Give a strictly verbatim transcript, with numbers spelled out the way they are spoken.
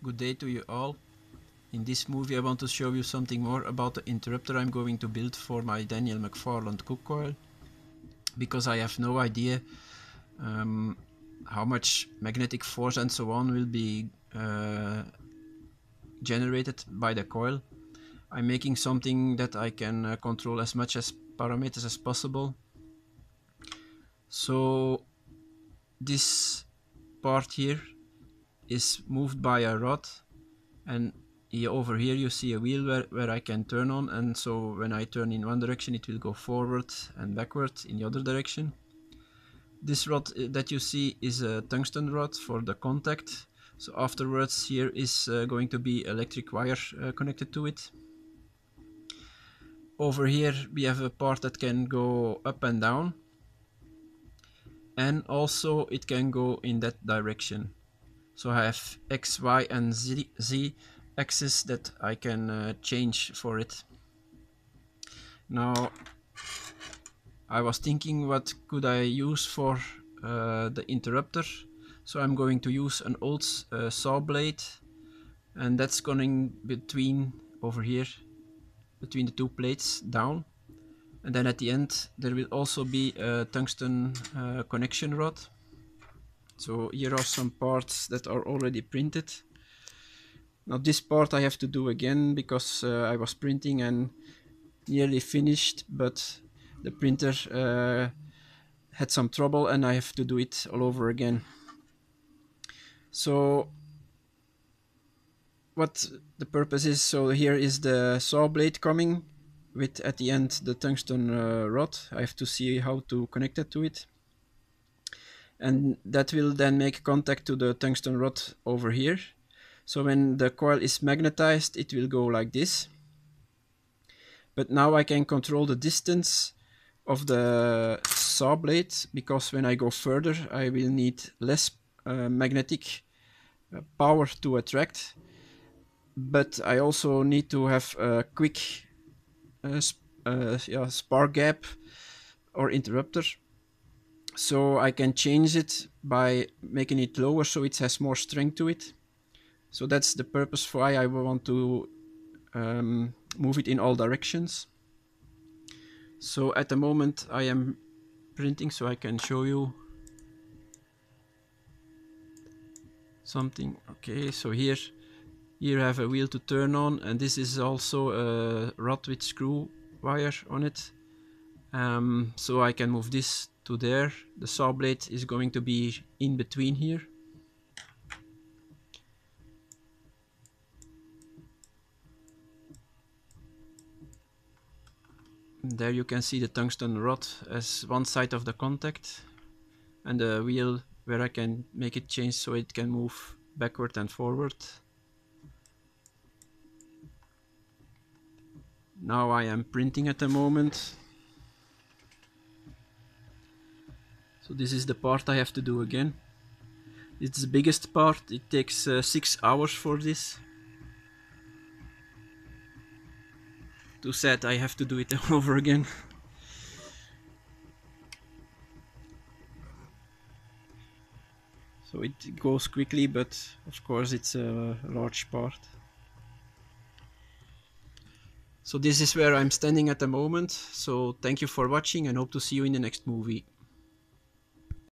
Good day to you all. In this movie I want to show you something more about the interrupter I'm going to build for my Daniel McFarland cook coil, because I have no idea um, how much magnetic force and so on will be uh, generated by the coil. I'm making something that I can uh, control as much as parameters as possible. So this part here is moved by a rod, and here, over here you see a wheel where, where I can turn on, and so when I turn in one direction it will go forward and backward in the other direction. This rod that you see is a tungsten rod for the contact, so afterwards here is uh, going to be electric wire uh, connected to it. Over here we have a part that can go up and down, and also it can go in that direction. So I have X, Y and Z, Z axis that I can uh, change for it. Now I was thinking, what could I use for uh, the interrupter? So I'm going to use an old uh, saw blade, and that's going between over here, between the two plates down, and then at the end there will also be a tungsten uh, connection rod. So here are some parts that are already printed. Now this part I have to do again because uh, I was printing and nearly finished, but the printer uh, had some trouble and I have to do it all over again. So what the purpose is, so here is the saw blade coming with at the end the tungsten uh, rod. I have to see how to connect it to it, and that will then make contact to the tungsten rod over here. So when the coil is magnetized it will go like this. But now I can control the distance of the saw blade, because when I go further I will need less uh, magnetic uh, power to attract, but I also need to have a quick uh, sp uh, yeah, spark gap or interrupter. So I can change it by making it lower so it has more strength to it. So that's the purpose for why I want to um, move it in all directions. So at the moment I am printing, so I can show you something. Okay, so here here I have a wheel to turn on, and this is also a rod with screw wire on it. Um, so I can move this to there. The saw blade is going to be in between here. There you can see the tungsten rod as one side of the contact, and the wheel where I can make it change so it can move backward and forward. Now I am printing at the moment. So this is the part I have to do again. It's the biggest part. It takes uh, six hours for this. Too sad I have to do it all over again. So it goes quickly, but of course it's a large part. So this is where I'm standing at the moment. So thank you for watching and hope to see you in the next movie.